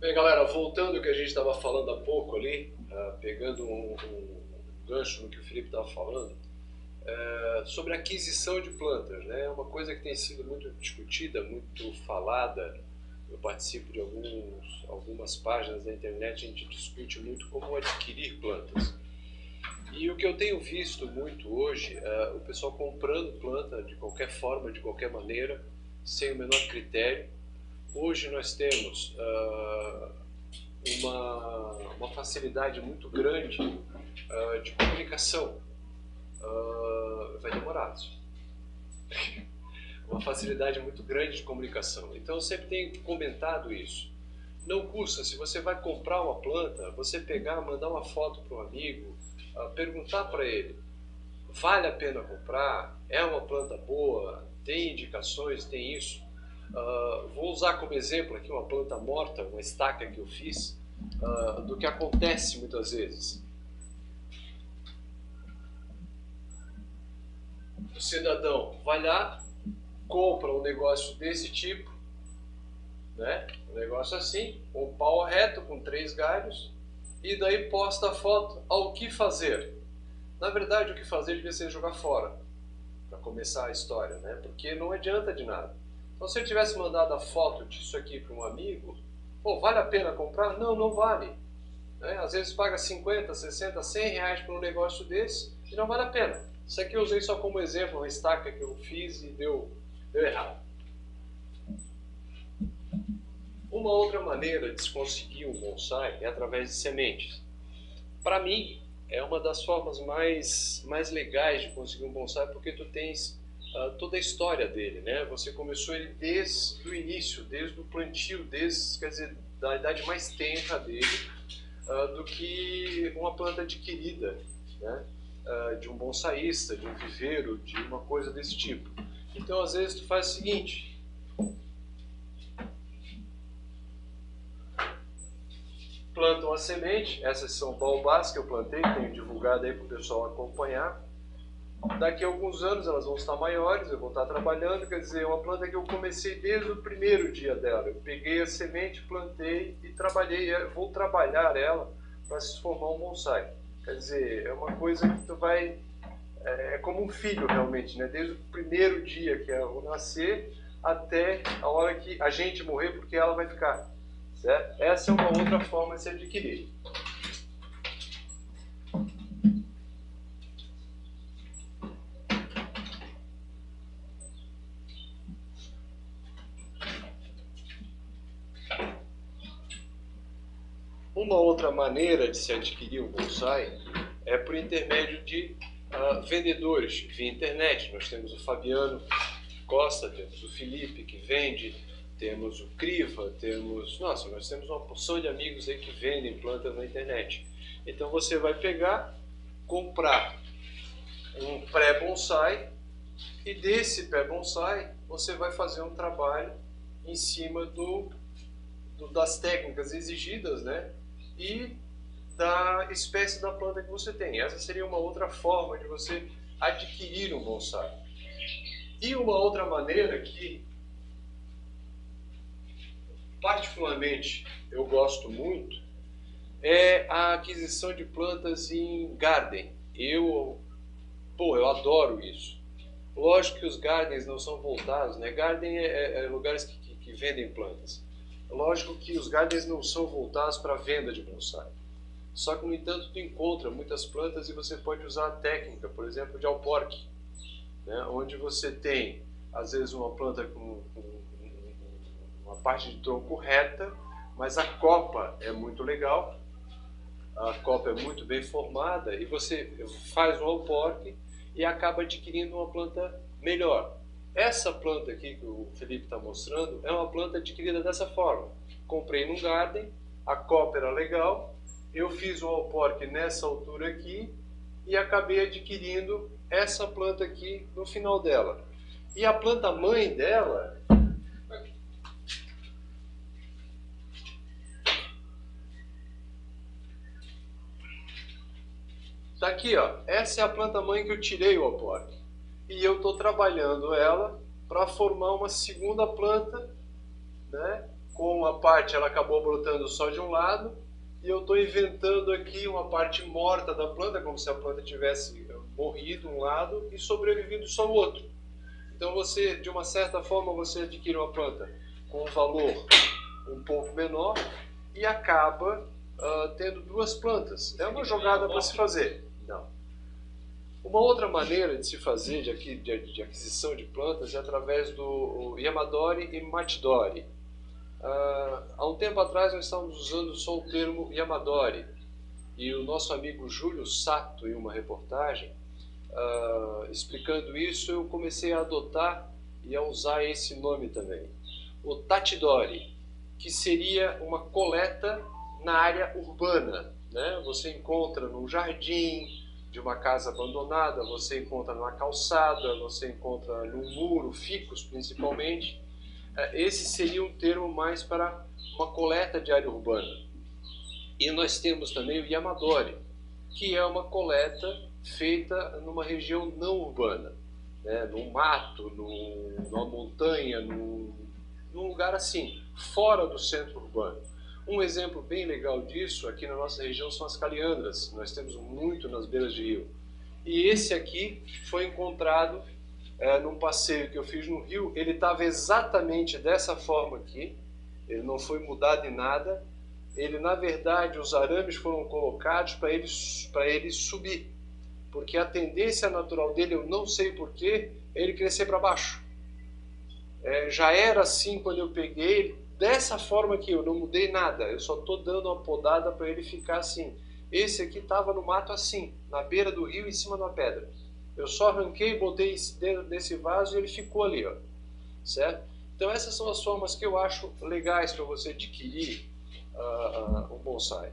Bem, galera, voltando ao que a gente estava falando há pouco ali, pegando um gancho no que o Felipe estava falando, sobre aquisição de plantas, né? É uma coisa que tem sido muito discutida, muito falada. Eu participo de algumas páginas da internet, a gente discute muito como adquirir plantas. E o que eu tenho visto muito hoje é o pessoal comprando planta de qualquer forma, de qualquer maneira, sem o menor critério. Hoje nós temos uma facilidade muito grande de comunicação. Vai demorar. Uma facilidade muito grande de comunicação. Então eu sempre tenho comentado isso. Não custa, se você vai comprar uma planta, você pegar, mandar uma foto para um amigo, perguntar para ele, vale a pena comprar? É uma planta boa? Tem indicações? Tem isso? Vou usar como exemplo aqui uma planta morta, uma estaca que eu fiz, do que acontece muitas vezes. O cidadão vai lá, compra um negócio desse tipo, né? Um negócio assim, um pau reto com 3 galhos, e daí posta a foto ao que fazer. Na verdade, o que fazer devia ser jogar fora, para começar a história, né? Porque não adianta de nada. Então, se eu tivesse mandado a foto disso aqui para um amigo, pô, vale a pena comprar? Não, não vale. Né? Às vezes paga 50, 60, 100 reais por um negócio desse e não vale a pena. Isso aqui eu usei só como exemplo, uma estaca que eu fiz e deu errado. Uma outra maneira de se conseguir um bonsai é através de sementes. Para mim, é uma das formas mais legais de conseguir um bonsai, porque tu tens toda a história dele, né? Você começou ele desde o início, desde o plantio, quer dizer, da idade mais tenra dele, do que uma planta adquirida, né? De um bonsaísta, de um viveiro, de uma coisa desse tipo. Então, às vezes, tu faz o seguinte: planta uma semente, essas são baobás que eu plantei, tenho divulgado aí para o pessoal acompanhar. Daqui a alguns anos elas vão estar maiores, eu vou estar trabalhando, quer dizer, é uma planta que eu comecei desde o primeiro dia dela. Eu peguei a semente, plantei e trabalhei, vou trabalhar ela para se formar um bonsai. Quer dizer, é uma coisa que tu vai... É como um filho realmente, né? Desde o primeiro dia que ela nascer até a hora que a gente morrer, porque ela vai ficar. Certo? Essa é uma outra forma de se adquirir. Uma outra maneira de se adquirir um bonsai é por intermédio de vendedores via internet. Nós temos o Fabiano Costa, temos o Felipe que vende, temos o Criva, nós temos uma porção de amigos aí que vendem plantas na internet. Então você vai pegar, comprar um pré-bonsai e desse pré-bonsai você vai fazer um trabalho em cima das técnicas exigidas, né? E da espécie da planta que você tem. Essa seria uma outra forma de você adquirir um bonsai. E uma outra maneira que, particularmente, eu gosto muito, é a aquisição de plantas em garden. Eu adoro isso. Lógico que os gardens não são voltados, né? Garden é lugares que vendem plantas. Lógico que os gardens não são voltados para a venda de bonsai. Só que, no entanto, tu encontra muitas plantas e você pode usar a técnica, por exemplo, de alporque, né? Onde você tem, às vezes, uma planta com uma parte de tronco reta, mas a copa é muito legal, a copa é muito bem formada e você faz um alporque e acaba adquirindo uma planta melhor. Essa planta aqui que o Felipe está mostrando é uma planta adquirida dessa forma. Comprei num garden, a copa era legal, eu fiz um alporque nessa altura aqui e acabei adquirindo essa planta aqui no final dela. E a planta mãe dela... Tá aqui, ó. Essa é a planta mãe que eu tirei o alporque. E eu estou trabalhando ela para formar uma segunda planta, né, com uma parte ela acabou brotando só de um lado, e eu estou inventando aqui uma parte morta da planta, como se a planta tivesse morrido um lado e sobrevivido só o outro. Então você, de uma certa forma, você adquire uma planta com um valor um pouco menor e acaba tendo duas plantas. É uma jogada para se fazer. Não. Uma outra maneira de se fazer de aquisição de plantas é através do Yamadori e Matidori. Há um tempo atrás nós estávamos usando só o termo Yamadori, e o nosso amigo Júlio Sato, em uma reportagem, explicando isso, eu comecei a adotar e a usar esse nome também. O Tatidori, que seria uma coleta na área urbana, né? Você encontra num jardim de uma casa abandonada, você encontra numa calçada, você encontra num muro, ficus principalmente. Esse seria um termo mais para uma coleta de área urbana. E nós temos também o Yamadori, que é uma coleta feita numa região não urbana, né? Num mato, numa montanha, num lugar assim, fora do centro urbano. Um exemplo bem legal disso aqui na nossa região são as caliandras. Nós temos muito nas beiras de rio. E esse aqui foi encontrado num passeio que eu fiz no rio. Ele estava exatamente dessa forma aqui. Ele não foi mudado em nada. Ele, na verdade, os arames foram colocados para ele subir. Porque a tendência natural dele, eu não sei porquê, é ele crescer para baixo. Já era assim quando eu peguei, dessa forma aqui, eu não mudei nada, eu só estou dando uma podada para ele ficar assim. Esse aqui estava no mato assim, na beira do rio, em cima de uma pedra. Eu só arranquei, botei dentro desse vaso e ele ficou ali, ó, certo? Então essas são as formas que eu acho legais para você adquirir um bonsai.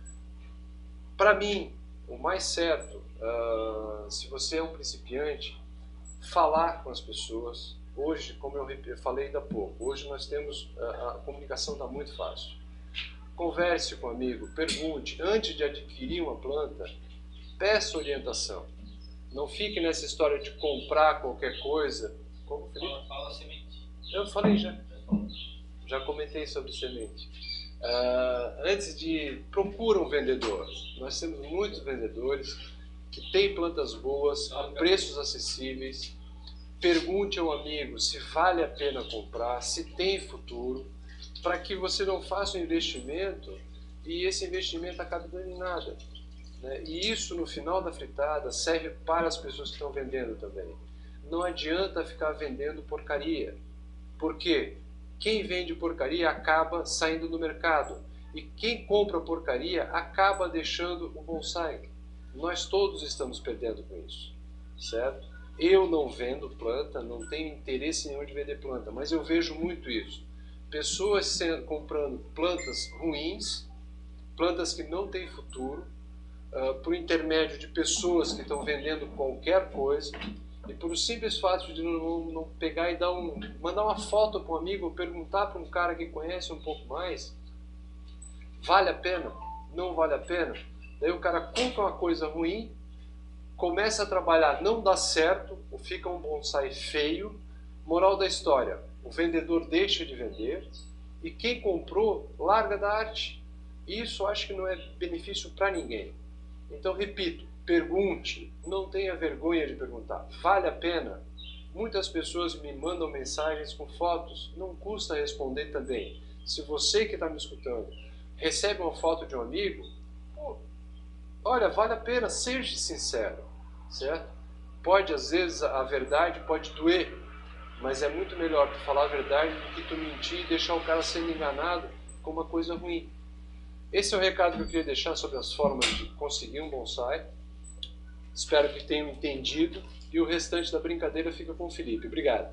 Para mim, o mais certo, se você é um principiante, falar com as pessoas. Hoje, como eu falei ainda há pouco, hoje nós temos, a comunicação está muito fácil. Converse com um amigo, pergunte, antes de adquirir uma planta, peça orientação. Não fique nessa história de comprar qualquer coisa. Como, Felipe? Fala semente. Eu falei já. Já comentei sobre semente. Procura um vendedor. Nós temos muitos vendedores que têm plantas boas, a preços acessíveis. Pergunte ao amigo se vale a pena comprar, se tem futuro, para que você não faça um investimento e esse investimento acabe dando em nada, né? E isso, no final da fritada, serve para as pessoas que estão vendendo também. Não adianta ficar vendendo porcaria, porque quem vende porcaria acaba saindo do mercado, e quem compra porcaria acaba deixando o bonsai. Nós todos estamos perdendo com isso, certo? Eu não vendo planta, não tenho interesse nenhum de vender planta, mas eu vejo muito isso. Pessoas comprando plantas ruins, plantas que não têm futuro, por intermédio de pessoas que estão vendendo qualquer coisa, e por o simples fato de não pegar e mandar uma foto para um amigo, perguntar para um cara que conhece um pouco mais, vale a pena? Não vale a pena? Daí o cara compra uma coisa ruim, começa a trabalhar, não dá certo, fica um bonsai feio. Moral da história, o vendedor deixa de vender e quem comprou larga da arte. Isso eu acho que não é benefício para ninguém. Então, repito, pergunte, não tenha vergonha de perguntar. Vale a pena? Muitas pessoas me mandam mensagens com fotos, não custa responder também. Se você que está me escutando recebe uma foto de um amigo, olha, vale a pena, seja sincero, certo? Pode, às vezes, a verdade pode doer, mas é muito melhor tu falar a verdade do que tu mentir e deixar o cara sendo enganado com uma coisa ruim. Esse é o recado que eu queria deixar sobre as formas de conseguir um bonsai. Espero que tenham entendido e o restante da brincadeira fica com o Felipe. Obrigado.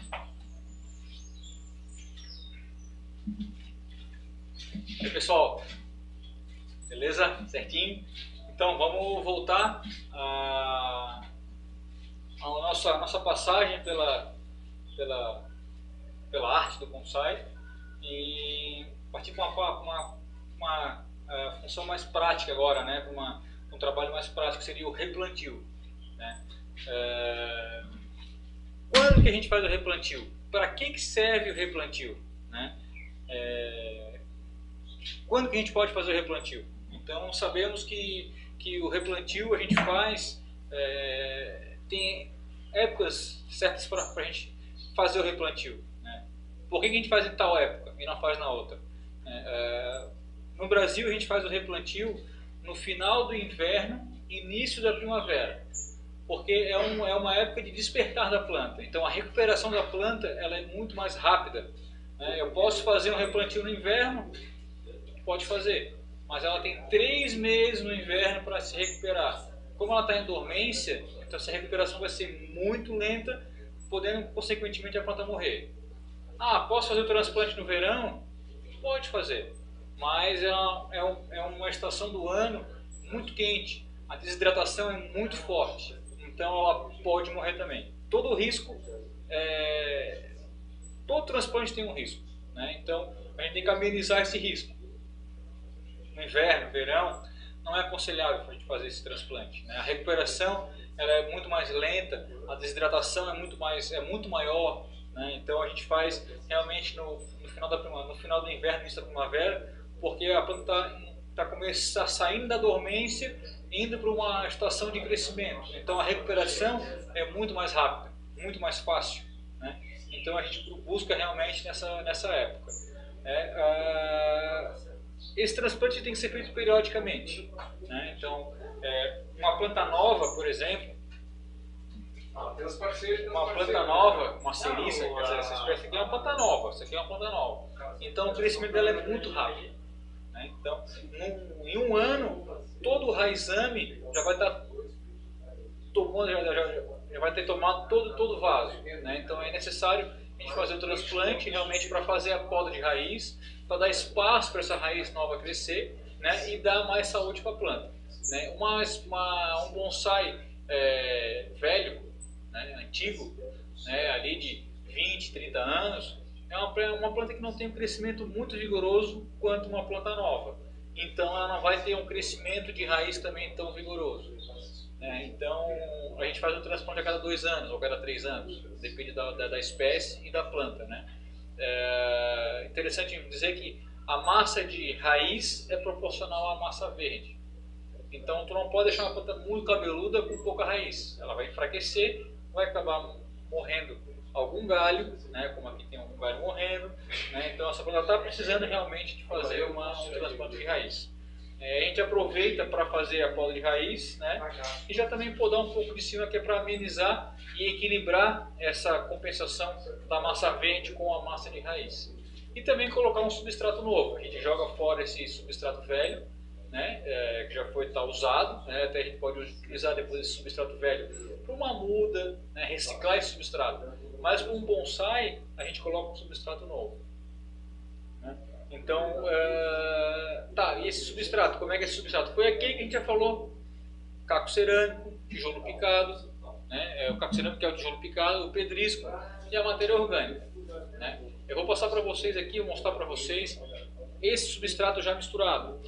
E aí, pessoal, beleza? Certinho? Então vamos voltar à nossa passagem pela arte do bonsai e partir para uma função mais prática agora, né? Para um trabalho mais prático, que seria o replantio, né? Quando que a gente faz o replantio? Para que serve o replantio, né? Quando que a gente pode fazer o replantio? Então sabemos que o replantio a gente faz, tem épocas certas para a gente fazer o replantio, né? Por que a gente faz em tal época e não faz na outra? No Brasil a gente faz o replantio no final do inverno, início da primavera, porque é uma época de despertar da planta. Então a recuperação da planta ela é muito mais rápida, né? Eu posso fazer um replantio no inverno, pode fazer, mas ela tem 3 meses no inverno para se recuperar. Como ela está em dormência, então essa recuperação vai ser muito lenta, podendo consequentemente a planta morrer. Posso fazer o transplante no verão? Pode fazer, mas é uma estação do ano muito quente, a desidratação é muito forte, então ela pode morrer também. Todo risco, todo transplante tem um risco, né? Então a gente tem que amenizar esse risco. No inverno, verão, não é aconselhável a gente fazer esse transplante, né? A recuperação ela é muito mais lenta, a desidratação é muito maior, né? Então a gente faz realmente no final do inverno, início da primavera, porque a planta está saindo da dormência, indo para uma estação de crescimento. Então a recuperação é muito mais rápida, muito mais fácil, né? Então a gente busca realmente nessa época. Esse transplante tem que ser feito periodicamente, né? Então, uma planta nova, por exemplo, uma planta nova, uma ceriça, essa espécie aqui é uma planta nova, essa aqui é uma planta nova. Então, o crescimento dela é muito rápido, né? Então, em um ano, todo o raizame já vai estar tomando, já vai ter tomado todo o vaso, né? Então, é necessário a gente fazer o transplante realmente para fazer a poda de raiz, para dar espaço para essa raiz nova crescer, né, e dar mais saúde para a planta, né? Um bonsai velho, né, antigo, né, ali de 20, 30 anos, é uma planta que não tem um crescimento muito vigoroso quanto uma planta nova. Então ela não vai ter um crescimento de raiz também tão vigoroso, né? Então a gente faz um transplante a cada 2 anos ou a cada 3 anos, depende da espécie e da planta, né? É interessante dizer que a massa de raiz é proporcional à massa verde. Então tu não pode deixar uma planta muito cabeluda com pouca raiz. Ela vai enfraquecer, vai acabar morrendo algum galho, né? Como aqui tem algum galho morrendo, né? Então essa planta está precisando realmente de fazer um transplante de raiz. A gente aproveita para fazer a poda de raiz, né? E já também podar um pouco de cima, que é para amenizar e equilibrar essa compensação da massa verde com a massa de raiz. E também colocar um substrato novo. A gente joga fora esse substrato velho, né? Que já foi usado, né? Até a gente pode utilizar depois esse substrato velho para uma muda, né? Reciclar esse substrato. Mas com um bonsai a gente coloca um substrato novo, né? Então, e esse substrato, como é que é esse substrato? Foi aquele que a gente já falou: caco cerâmico, tijolo picado, né? O caco cerâmico, que é o tijolo picado, o pedrisco e a matéria orgânica, né? Eu vou passar para vocês aqui, vou mostrar para vocês esse substrato já misturado.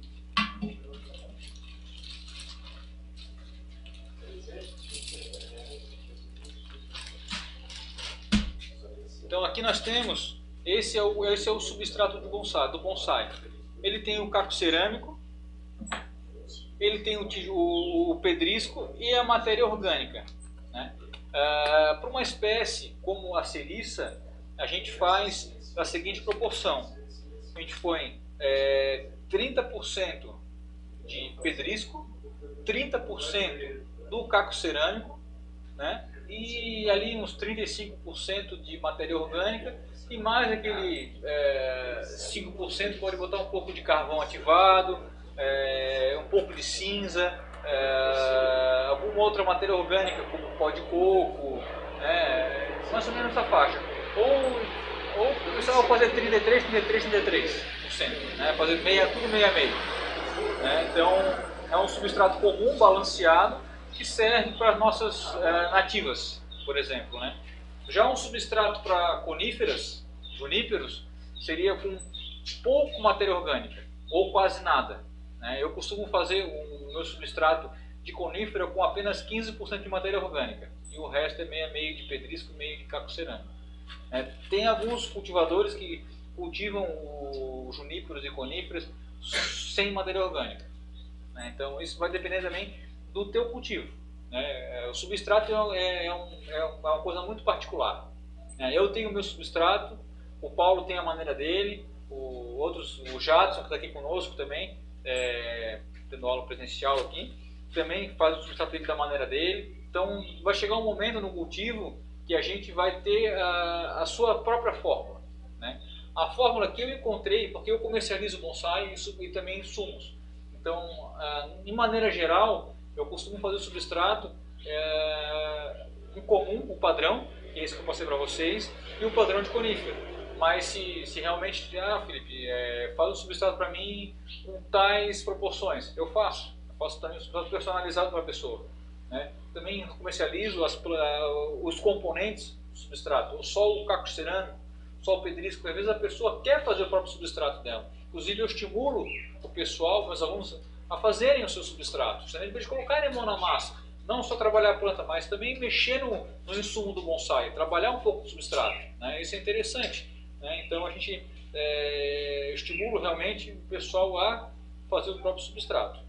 Então aqui nós temos, esse é o substrato do bonsai. Ele tem o caco cerâmico, ele tem o pedrisco e a matéria orgânica, né? Para uma espécie como a ceriça, a gente faz da seguinte proporção: a gente põe 30% de pedrisco, 30% do caco cerâmico, né? E ali uns 35% de matéria orgânica, e mais aquele 5% pode botar um pouco de carvão ativado, um pouco de cinza, alguma outra matéria orgânica como pó de coco, mais ou menos essa faixa. Ou o pessoal vai fazer 33%, né? Fazer tudo meio a meio, né? Então é um substrato comum, balanceado, que serve para as nossas nativas, por exemplo, né? Já um substrato para coníferas, juníperos, seria com pouco matéria orgânica, ou quase nada, né? Eu costumo fazer o meu substrato de conífera com apenas 15% de matéria orgânica, e o resto é meio a meio de pedrisco, meio de caco cerâmico. Tem alguns cultivadores que cultivam os juníperos e coníferas sem matéria orgânica, né? Então isso vai depender também do teu cultivo, né? O substrato é uma coisa muito particular, né? Eu tenho o meu substrato, o Paulo tem a maneira dele, o Jadson, que está aqui conosco também, tendo aula presencial aqui, também faz o substrato dele da maneira dele. Então vai chegar um momento no cultivo que a gente vai ter a sua própria fórmula, né? A fórmula que eu encontrei, porque eu comercializo bonsai e também insumos. Então, de maneira geral, eu costumo fazer o substrato em comum, o padrão, que é esse que eu passei para vocês, e o padrão de conífera. Mas se realmente, Felipe, faz o substrato para mim com tais proporções, eu faço também um substrato personalizado para a pessoa, né? Também comercializo os componentes do substrato, ou só o caco cerâmico, só o pedrisco, porque às vezes a pessoa quer fazer o próprio substrato dela. Inclusive eu estimulo o pessoal, meus alunos, a fazerem o seu substrato, de colocarem a mão na massa, não só trabalhar a planta, mas também mexer no insumo do bonsai, trabalhar um pouco o substrato, né? Isso é interessante, né? Então a gente estimula realmente o pessoal a fazer o próprio substrato.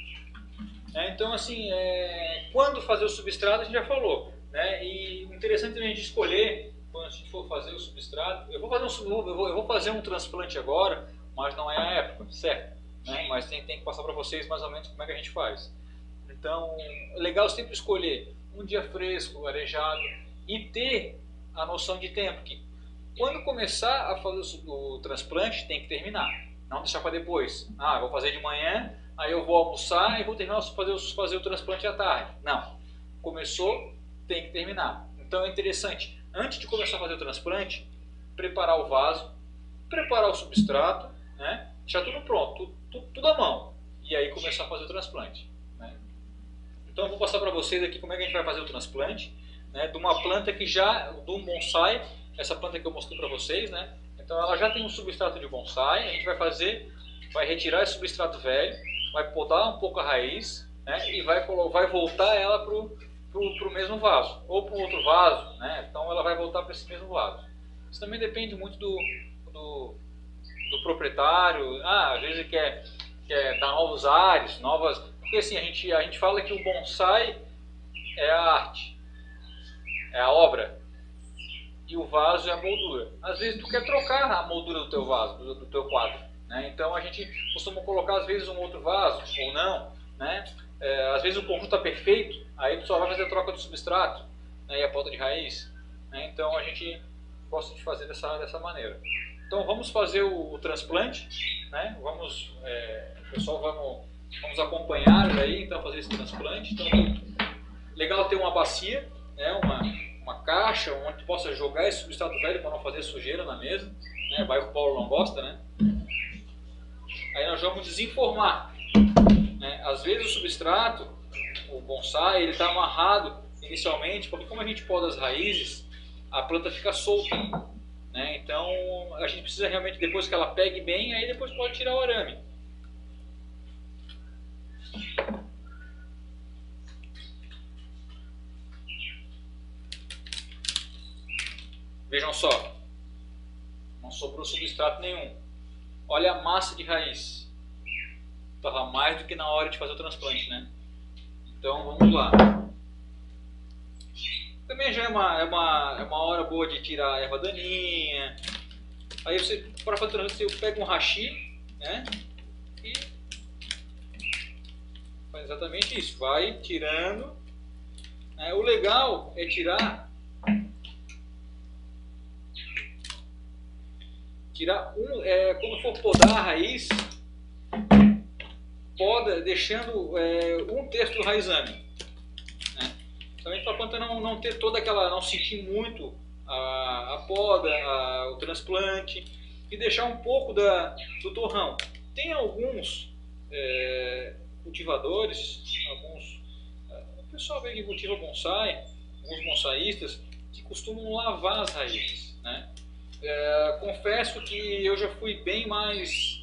Então, assim, quando fazer o substrato a gente já falou, né? E o interessante também a gente escolher, quando a gente for fazer o substrato, eu vou fazer um transplante agora, mas não é a época, certo? Né? Mas tem que passar para vocês mais ou menos como é que a gente faz. Então, é legal sempre escolher um dia fresco, arejado, e ter a noção de tempo, que quando começar a fazer o transplante tem que terminar, não deixar para depois. Vou fazer de manhã, aí eu vou almoçar e vou terminar fazer o transplante à tarde. Não. Começou, tem que terminar. Então é interessante, antes de começar a fazer o transplante, preparar o vaso, preparar o substrato, né? Deixar tudo pronto, tudo à mão. E aí começar a fazer o transplante, né? Então eu vou passar para vocês aqui como é que a gente vai fazer o transplante, né, de uma planta que do bonsai, essa planta que eu mostrei para vocês, né? Então ela já tem um substrato de bonsai, a gente vai retirar esse substrato velho, vai podar um pouco a raiz, né, e vai voltar ela para o mesmo vaso, ou para um outro vaso, né? Então ela vai voltar para esse mesmo vaso. Isso também depende muito do proprietário. Às vezes quer dar novos ares, porque assim, a gente fala que o bonsai é a arte, é a obra, e o vaso é a moldura. Às vezes tu quer trocar a moldura do teu vaso, do teu quadro, né? Então a gente costuma colocar às vezes um outro vaso, ou não, né? Às vezes o conjunto está perfeito, aí tu só vai fazer a troca do substrato, né, e a poda de raiz, né? Então a gente gosta de fazer dessa maneira. Então vamos fazer o transplante, né? Pessoal, vamos acompanhar aí, então, fazer esse transplante. Então, legal ter uma bacia, né? Uma caixa onde tu possa jogar esse substrato velho para não fazer sujeira na mesa, né? Vai que o Paulo não gosta, né? Aí nós vamos desenformar, né? Às vezes o substrato, o bonsai, ele está amarrado inicialmente, porque como a gente poda as raízes, a planta fica solta, né? Então a gente precisa realmente, depois que ela pegue bem, aí depois pode tirar o arame. Vejam só, não sobrou substrato nenhum. Olha a massa de raiz. Estava mais do que na hora de fazer o transplante, né? Então vamos lá. Também já é uma hora boa de tirar a erva daninha. Aí você, para fazer o transplante, você pega um hashi, né? E faz exatamente isso. Vai tirando. O legal é tirar quando for podar a raiz, poda deixando 1/3 do raizame, né? Também para a planta não ter toda aquela, não sentir muito a poda, o transplante, e deixar um pouco do torrão. Tem alguns cultivadores, o pessoal que cultiva bonsai, alguns bonsaístas, que costumam lavar as raízes, né? Confesso que eu já fui bem mais...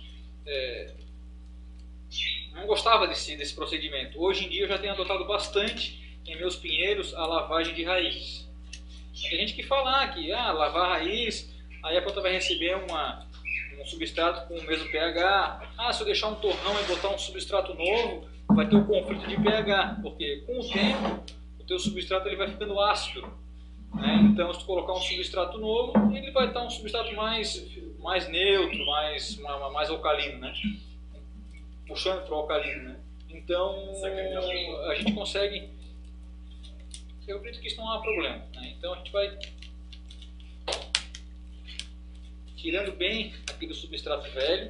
não gostava desse procedimento. Hoje em dia eu já tenho adotado bastante em meus pinheiros a lavagem de raízes. Tem gente que fala que lavar a raiz, aí a planta vai receber substrato com o mesmo pH. Ah, se eu deixar um torrão e botar um substrato novo, vai ter um conflito de pH, porque com o tempo o teu substrato ele vai ficando ácido, né? Então, se tu colocar um substrato novo, ele vai estar um substrato mais neutro, mais alcalino, né? Puxando para o alcalino, né? Então, a gente consegue. Eu acredito que isso não há problema, né? Então, a gente vai tirando bem aqui do substrato velho.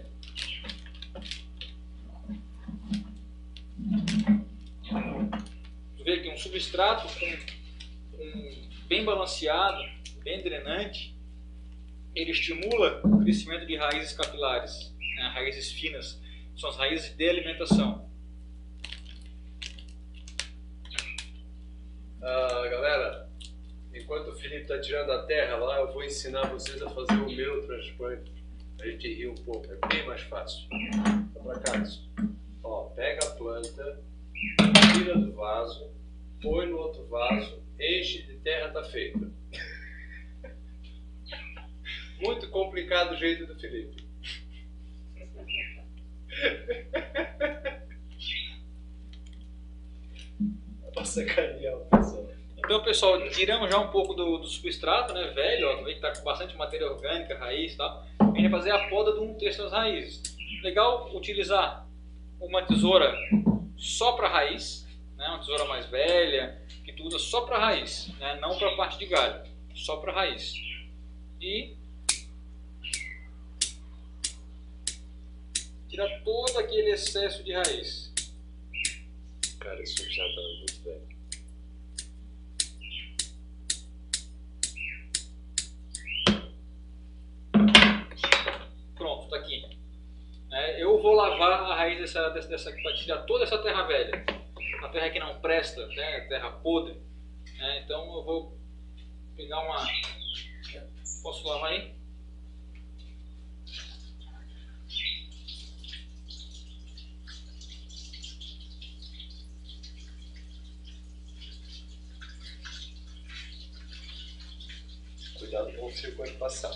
Vê que um substrato bem balanceado, bem drenante, ele estimula o crescimento de raízes capilares, né? Raízes finas, são as raízes de alimentação. Galera, enquanto o Felipe está tirando a terra lá, eu vou ensinar vocês a fazer o meu transplante. A gente ri um pouco, é bem mais fácil. Tá pra cá, isso. Ó, pega a planta, tira do vaso, põe no outro vaso, enche de terra, tá feito. Muito complicado o jeito do Felipe. Pra sacanear o pessoal. Então, pessoal, tiramos já um pouco do substrato, né, velho, ó, que está com bastante matéria orgânica, raiz e tal. A gente vai fazer a poda de 1/3 das raízes. Legal utilizar uma tesoura só para raiz, né, uma tesoura mais velha, que tu usa só para raiz, né, não para a parte de galho, só para raiz. E tirar todo aquele excesso de raiz. Cara, isso já tá muito velho. Pronto, tá aqui. Eu vou lavar a raiz dessa para tirar toda essa terra velha. A terra que não presta, né, terra podre. Então eu vou pegar uma... Posso lavar aí? Cuidado com o fio quando passar.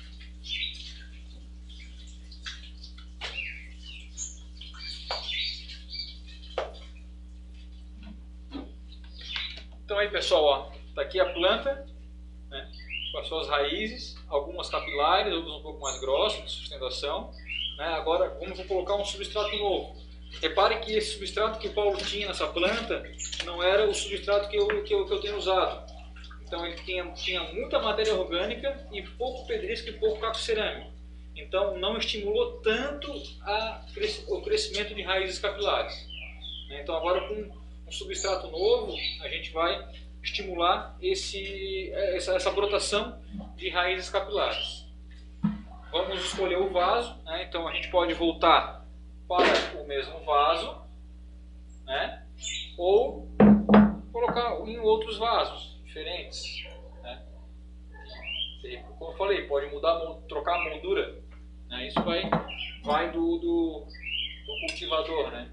Então aí, pessoal, ó, tá aqui a planta, né, com as suas raízes, algumas capilares, outras um pouco mais grossas, de sustentação. Né? Agora vamos colocar um substrato novo. Repare que esse substrato que o Paulo tinha nessa planta não era o substrato que eu tenho usado. Então ele tinha muita matéria orgânica e pouco pedrisco e pouco caco cerâmico. Então não estimulou tanto o crescimento de raízes capilares. Então agora com um substrato novo a gente vai estimular essa brotação de raízes capilares. Vamos escolher o vaso, né? Então a gente pode voltar para o mesmo vaso, né? Ou colocar em outros vasos diferentes, né? Como eu falei, pode trocar a moldura, né? Isso vai do cultivador, né?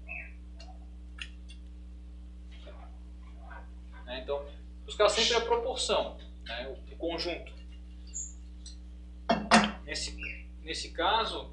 Então, buscar sempre a proporção, né? O conjunto. Nesse caso,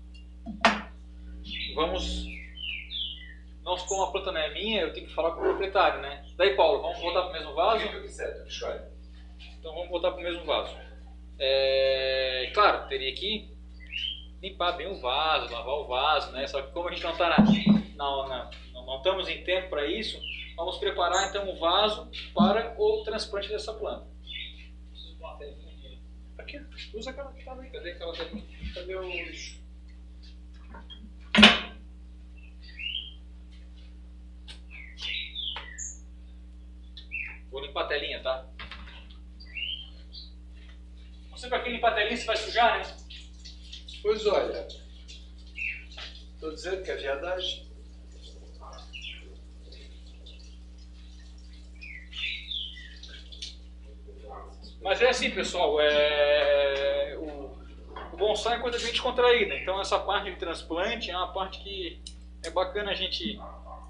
como a planta não é minha, eu tenho que falar com o proprietário, né? Daí, Paulo, vamos voltar para o mesmo vaso? Então vamos voltar para o mesmo vaso. Claro, teria que limpar bem o vaso, lavar o vaso, né? Só que como a gente não estamos em tempo para isso, vamos preparar então o vaso para o transplante dessa planta. Preciso de uma telinha aqui. Aqui, usa aquela que tá aí. Cadê aquela telinha? Cadê os... Vou limpar a telinha, tá? Você para quem limpar a telinha, você vai sujar, né? Pois olha, estou dizendo que é viadagem. Mas é assim, pessoal, o bonsai é coisa bem descontraída. Então essa parte de transplante é uma parte que é bacana a gente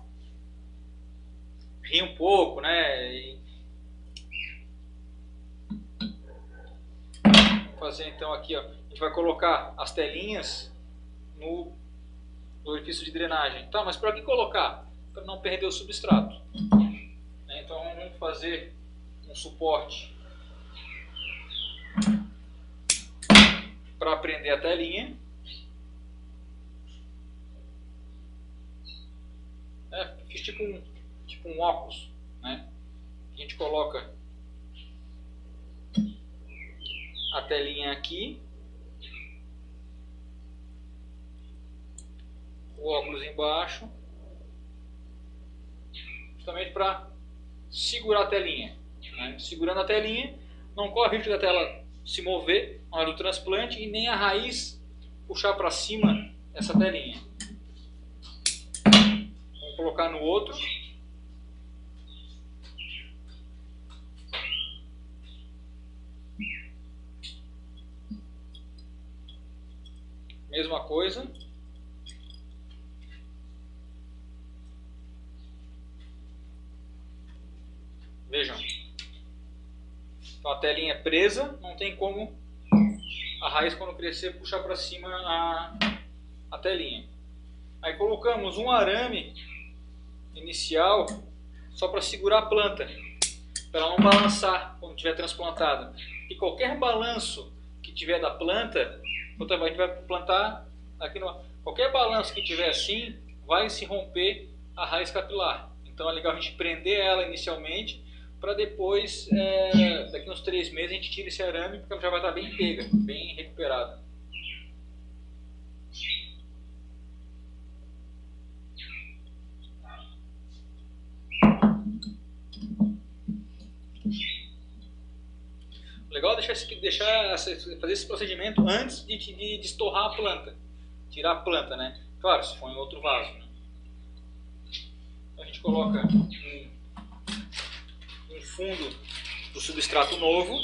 rir um pouco, né? E fazer então aqui, ó, a gente vai colocar as telinhas no orifício de drenagem. Tá, mas para que colocar? Para não perder o substrato. Então vamos fazer um suporte para prender a telinha. Fiz tipo um óculos, né? A gente coloca a telinha aqui, o óculos embaixo, justamente para segurar a telinha, né? Segurando a telinha, não corre o risco da tela se mover na hora do transplante e nem a raiz puxar para cima essa telinha. Vamos colocar no outro. Mesma coisa. Vejam. Então a telinha é presa, não tem como a raiz quando crescer puxar para cima a telinha. Aí colocamos um arame inicial só para segurar a planta, para ela não balançar quando estiver transplantada. E qualquer balanço que tiver da planta, a gente vai plantar aqui qualquer balanço que tiver assim, vai se romper a raiz capilar. Então é legal a gente prender ela inicialmente, para depois, daqui uns 3 meses, a gente tira esse arame, porque ela já vai estar bem pega, bem recuperada. Legal é fazer esse procedimento antes de estorrar a planta, tirar a planta, né? Claro, se for em outro vaso, né? Então a gente coloca um fundo do substrato novo,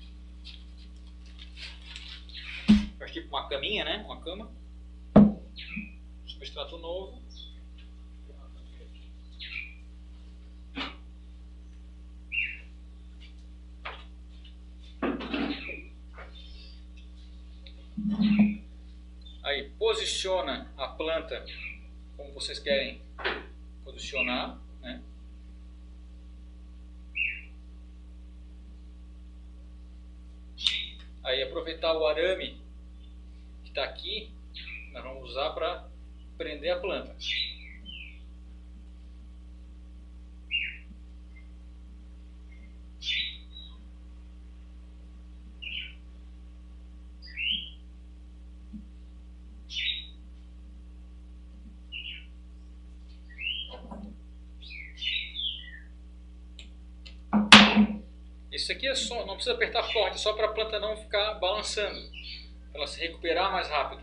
faz tipo uma caminha, né? Uma cama, substrato novo. Aí posiciona a planta como vocês querem posicionar, né? Aí aproveitar o arame que está aqui, nós vamos usar para prender a planta. Isso aqui é só, não precisa apertar forte, é só para a planta não ficar balançando, para ela se recuperar mais rápido.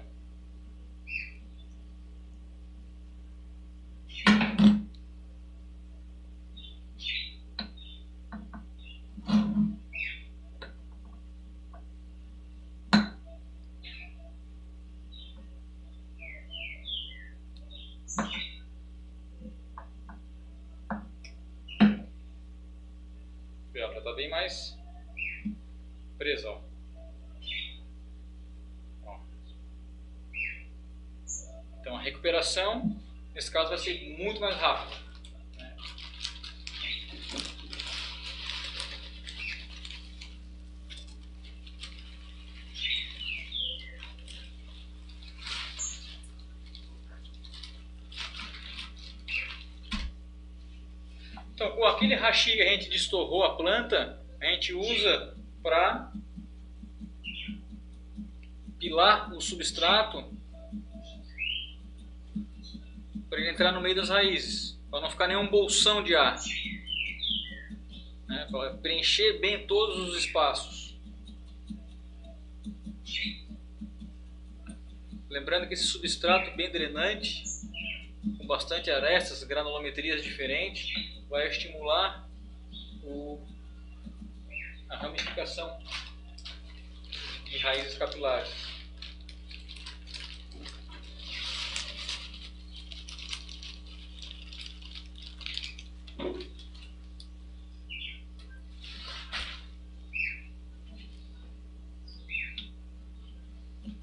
Ela já está bem mais presa, ó. Então a recuperação, nesse caso, vai ser muito mais rápida. Então, com aquele hashi que a gente destorrou a planta, a gente usa para pilar o substrato para ele entrar no meio das raízes, para não ficar nenhum bolsão de ar, né? Para preencher bem todos os espaços. Lembrando que esse substrato bem drenante, com bastante arestas, granulometrias diferentes, vai estimular a ramificação de raízes capilares.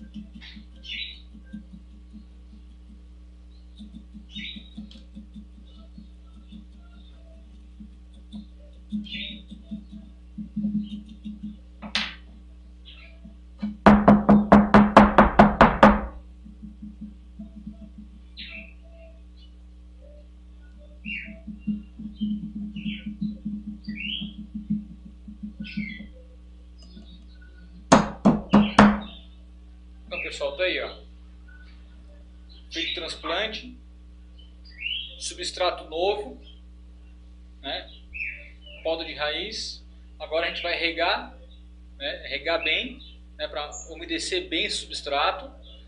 Então, pessoal, tá aí, ó. Feito o transplante, substrato novo, né? Poda de raiz. Agora a gente vai regar, né? Regar bem, né? Para umedecer bem esse substrato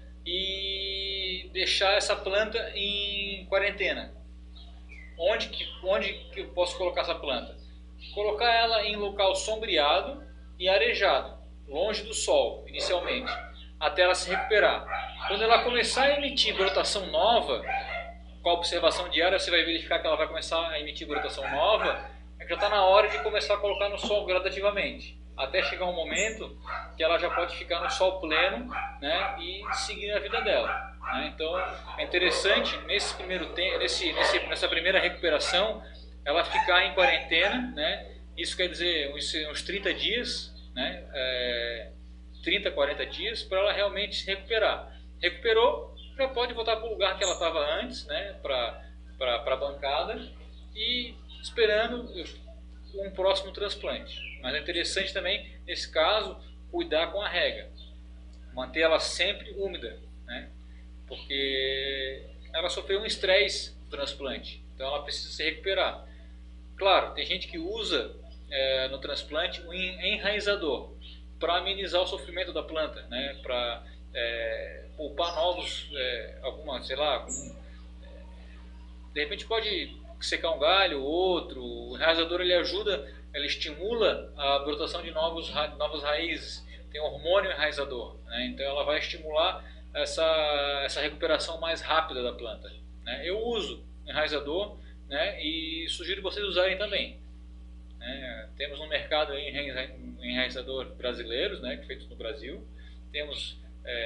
e deixar essa planta em quarentena. Onde que eu posso colocar essa planta? Colocar ela em local sombreado e arejado, longe do sol, inicialmente, até ela se recuperar. Quando ela começar a emitir brotação nova, com a observação diária você vai verificar que ela vai começar a emitir brotação nova, já está na hora de começar a colocar no sol gradativamente, até chegar um momento que ela já pode ficar no sol pleno, né, e seguir a vida dela, né? Então é interessante nesse primeiro tempo, nessa primeira recuperação, ela ficar em quarentena, né? Isso quer dizer uns 30 dias, né? 30, 40 dias para ela realmente se recuperar. Recuperou, já pode voltar para o lugar que ela estava antes, né? Para a bancada e esperando um próximo transplante. Mas é interessante também, nesse caso, cuidar com a rega, manter ela sempre úmida, né? Porque ela sofreu um estresse no transplante, então ela precisa se recuperar. Claro, tem gente que usa no transplante um enraizador para amenizar o sofrimento da planta, né? Para poupar novos, de repente pode secar um galho, outro. O enraizador ele ajuda, ele estimula a brotação de novas raízes. Tem hormônio enraizador, né? Então ela vai estimular essa recuperação mais rápida da planta, né? Eu uso enraizador, né? E sugiro vocês usarem também, né? Temos no mercado aí enraizador brasileiros, né? Feitos no Brasil. Temos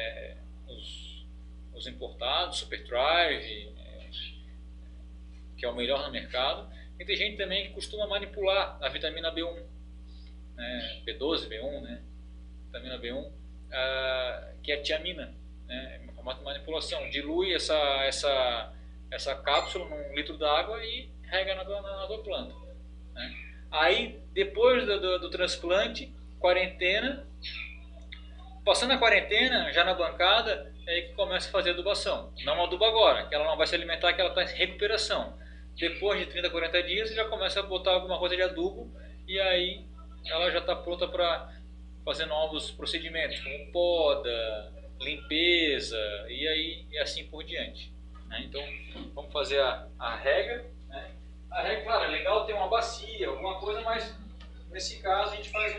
os importados, Super Thrive, que é o melhor no mercado. E tem gente também que costuma manipular a vitamina B1, né? B12, B1, né? Vitamina B1, que é a tiamina, né? É uma manipulação. Dilui essa cápsula num litro d'água e rega na tua planta, né? Aí, depois do transplante, quarentena. Passando a quarentena, já na bancada, é aí que começa a fazer adubação. Não aduba agora, que ela não vai se alimentar, que ela está em recuperação. Depois de 30, 40 dias, já começa a botar alguma coisa de adubo e aí ela já está pronta para fazer novos procedimentos, como poda, limpeza e assim por diante, né? Então, vamos fazer a rega, né? A rega, claro, é legal ter uma bacia, alguma coisa, mas nesse caso a gente faz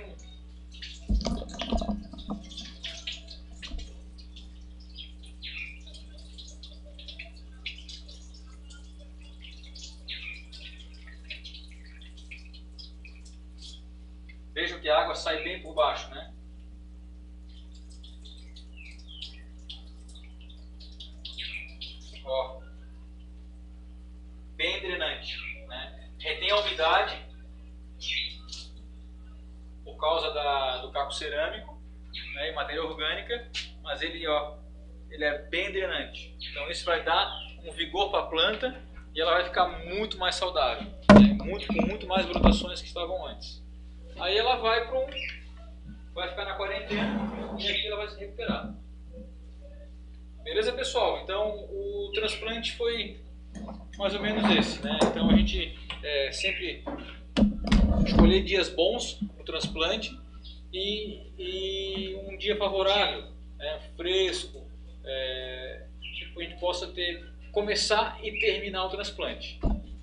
Vejam que a água sai bem por baixo, né? Ó, bem drenante, né? Retém a umidade por causa do caco cerâmico, né, e matéria orgânica, mas ele é bem drenante. Então isso vai dar um vigor para a planta e ela vai ficar muito mais saudável, né? Com muito mais brotações que estavam antes. Aí ela vai ficar na quarentena e aqui ela vai se recuperar. Beleza, pessoal? Então o transplante foi mais ou menos esse, né? Então a gente sempre escolher dias bons para o transplante e um dia favorável, né? Fresco, que a gente possa começar e terminar o transplante.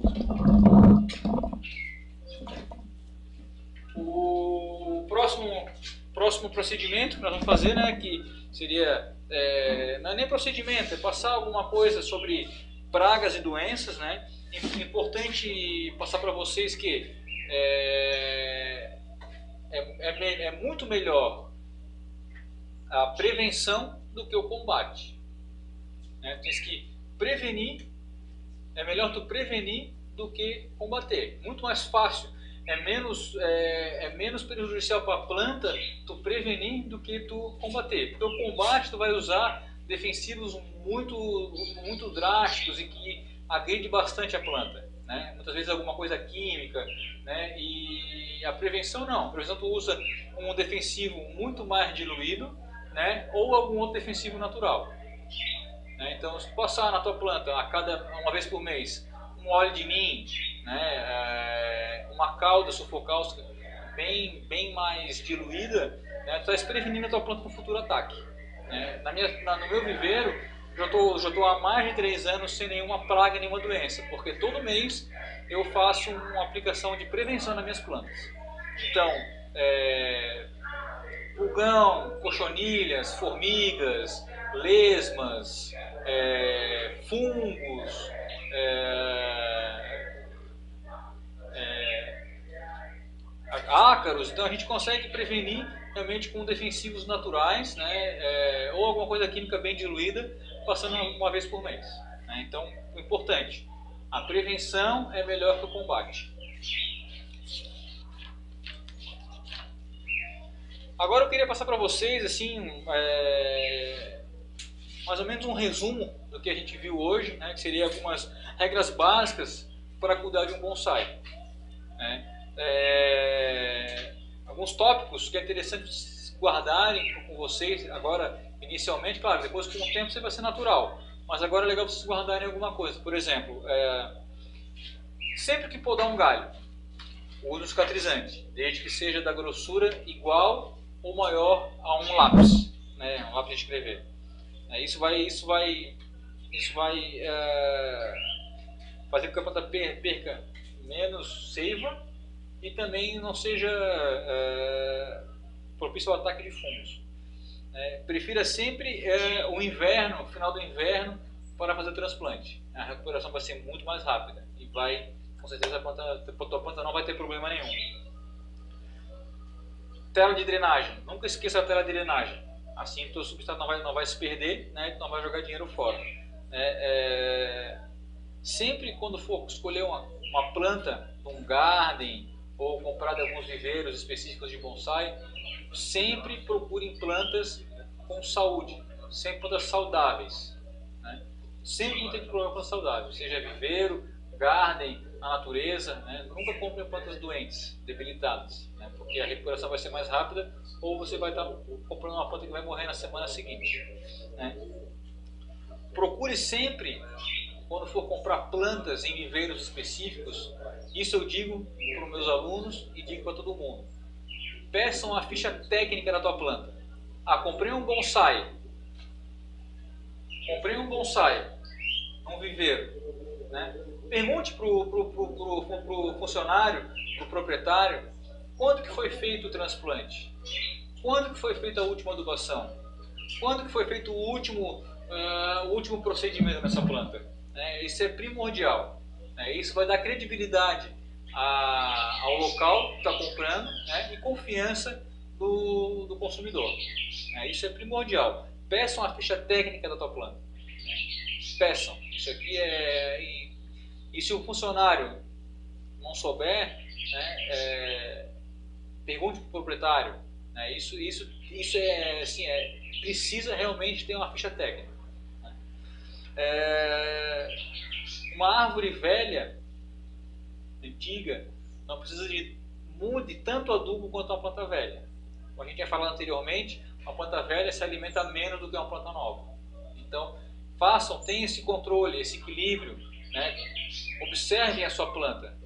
O próximo procedimento que nós vamos fazer, né, que seria, não é nem procedimento, é passar alguma coisa sobre pragas e doenças, né? É importante passar para vocês que é muito melhor a prevenção do que o combate. Né? Tens que prevenir, é melhor tu prevenir do que combater. Muito mais fácil, é menos prejudicial para a planta tu prevenir do que tu combater. Porque o combate tu vai usar defensivos muito drásticos e que agride bastante a planta. Né? Muitas vezes alguma coisa química, né? E a prevenção não. A prevenção tu usa um defensivo muito mais diluído, né? Ou algum outro defensivo natural. Né? Então, se tu passar na tua planta uma vez por mês um óleo de neem, né? Uma cauda sulfocáustica bem mais diluída, né? Tu estás prevenindo a tua planta para um futuro ataque. Né? No meu viveiro, já estou há mais de 3 anos sem nenhuma praga, nenhuma doença, porque todo mês eu faço uma aplicação de prevenção nas minhas plantas. Então, pulgão, cochonilhas, formigas, lesmas, fungos, ácaros. Então a gente consegue prevenir realmente com defensivos naturais, né? Ou alguma coisa química bem diluída, passando uma vez por mês. Né? Então, o importante, a prevenção é melhor que o combate. Agora eu queria passar para vocês assim, mais ou menos um resumo do que a gente viu hoje, né? Que seria algumas regras básicas para cuidar de um bonsai. Né? Alguns tópicos que é interessante guardarem com vocês agora inicialmente, claro, depois com o tempo você vai ser natural, mas agora é legal vocês guardarem alguma coisa. Por exemplo, sempre que podar um galho, use um cicatrizante, desde que seja da grossura igual ou maior a um lápis, né? Um lápis de escrever. Isso vai fazer com que a planta perca menos seiva e também não seja propício ao ataque de fungos. Prefira sempre o inverno, o final do inverno, para fazer o transplante. A recuperação vai ser muito mais rápida e com certeza a tua planta não vai ter problema nenhum. Tela de drenagem. Nunca esqueça a tela de drenagem. Assim o teu substrato não vai se perder, né? Tu não vai jogar dinheiro fora. Sempre quando for escolher uma planta, um garden, ou comprar de alguns viveiros específicos de bonsai, sempre procurem plantas com saúde, sempre plantas saudáveis. Né? Sempre não tem problema com plantas saudáveis, seja viveiro, garden, na natureza. Né? Nunca compre plantas doentes, debilitadas, né? Porque a recuperação vai ser mais rápida, ou você vai estar comprando uma planta que vai morrer na semana seguinte. Né? Procure sempre, quando for comprar plantas em viveiros específicos, isso eu digo para os meus alunos e digo para todo mundo. Peçam a ficha técnica da tua planta. Comprei um bonsai. Num viveiro. Né? Pergunte para o funcionário, para o proprietário, quando que foi feito o transplante? Quando que foi feita a última adubação? Quando que foi feito o último procedimento nessa planta? Isso é primordial. Isso vai dar credibilidade ao local que está comprando, né? E confiança do consumidor. Isso é primordial. Peçam a ficha técnica da tua planta. Peçam. Isso aqui E se o funcionário não souber, né, pergunte para o proprietário. Né? Isso é assim, precisa realmente ter uma ficha técnica. Uma árvore velha, antiga, não precisa de tanto adubo quanto uma planta velha. Como a gente tinha falado anteriormente, uma planta velha se alimenta menos do que uma planta nova. Então, tenham esse controle, esse equilíbrio, né? Observem a sua planta.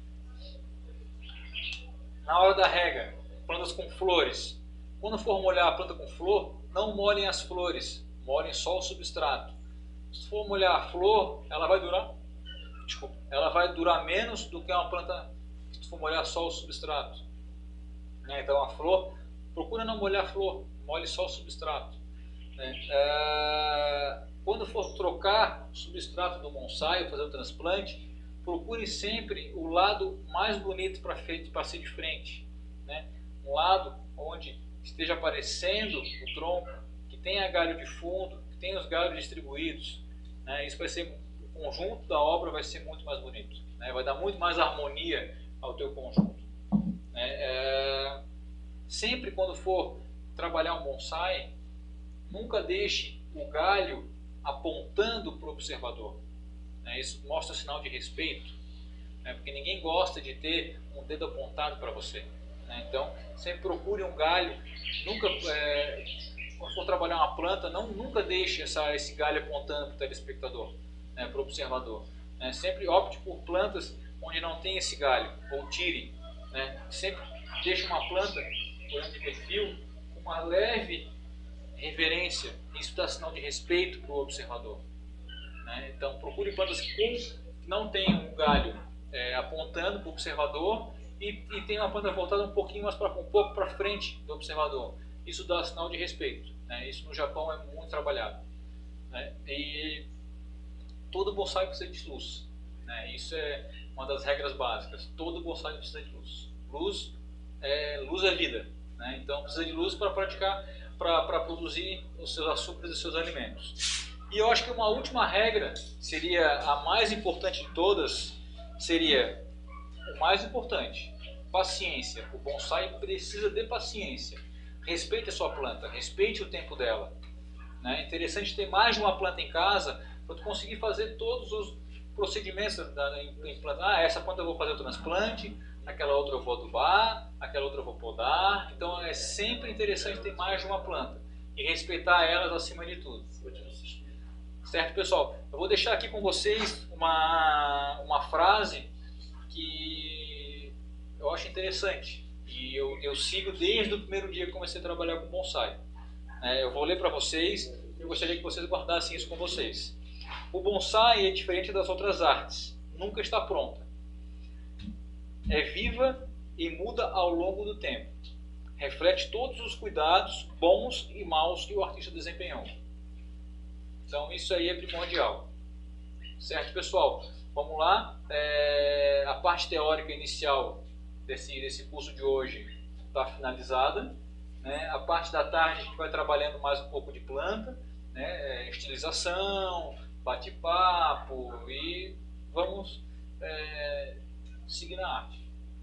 Na hora da rega, plantas com flores. Quando for molhar a planta com flor, não molhem as flores, molhem só o substrato. Se for molhar a flor, ela vai durar menos do que uma planta se for molhar só o substrato. Então a flor, procura não molhar a flor, molhe só o substrato. Quando for trocar o substrato do bonsai ou fazer o transplante, procure sempre o lado mais bonito para ser de frente. Um lado onde esteja aparecendo o tronco, que tenha galho de fundo, que tenha os galhos distribuídos, né? Isso vai ser, o conjunto da obra vai ser muito mais bonito, né? Vai dar muito mais harmonia ao teu conjunto, né? Sempre quando for trabalhar um bonsai, nunca deixe o galho apontando para o observador, né? Isso mostra sinal de respeito, né? Porque ninguém gosta de ter um dedo apontado para você, né? Então sempre procure um galho, nunca quando for trabalhar uma planta, nunca deixe esse galho apontando para o telespectador, né? Para o observador, né? Sempre opte por plantas onde não tem esse galho, ou tire, né? Sempre deixe uma planta olhando de perfil com uma leve reverência. Isso dá sinal de respeito para o observador, né? Então procure plantas que não tenham um galho apontando para o observador e tem uma planta voltada um pouquinho para frente do observador. Isso dá sinal de respeito, né? Isso no Japão é muito trabalhado, né? E todo bonsai precisa de luz, né? Isso é uma das regras básicas. Todo bonsai precisa de luz. Luz é vida, né? Então precisa de luz para praticar, para produzir os seus açúcares e os seus alimentos. E eu acho que uma última regra seria a mais importante de todas, seria o mais importante: paciência. O bonsai precisa de paciência. Respeite a sua planta, respeite o tempo dela, né? É interessante ter mais de uma planta em casa para tu conseguir fazer todos os procedimentos em planta. Essa planta eu vou fazer o transplante, aquela outra eu vou adubar, aquela outra eu vou podar. Então é sempre interessante ter mais de uma planta e respeitar elas acima de tudo. Certo, pessoal? Eu vou deixar aqui com vocês uma frase que eu acho interessante e eu sigo desde o primeiro dia que comecei a trabalhar com bonsai. Eu vou ler para vocês e eu gostaria que vocês guardassem isso com vocês. O bonsai é diferente das outras artes, nunca está pronta. É viva e muda ao longo do tempo. Reflete todos os cuidados bons e maus que o artista desempenhou. Então isso aí é primordial. Certo, pessoal? Vamos lá. A parte teórica inicial desse curso de hoje está finalizada, né? A parte da tarde a gente vai trabalhando mais um pouco de planta, né? Estilização, bate-papo e vamos seguir na arte.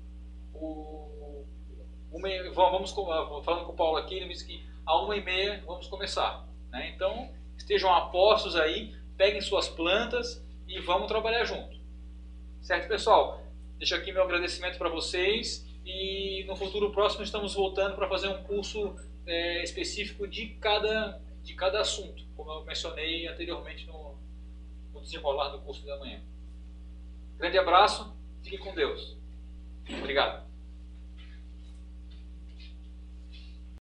Vamos falando com o Paulo aqui, ele me disse que às 1h30 vamos começar, né? Então estejam apostos aí, peguem suas plantas e vamos trabalhar junto. Certo, pessoal? Deixo aqui meu agradecimento para vocês e no futuro próximo estamos voltando para fazer um curso específico de cada assunto, como eu mencionei anteriormente no desenrolar do curso da manhã. Grande abraço, fiquem com Deus. Obrigado.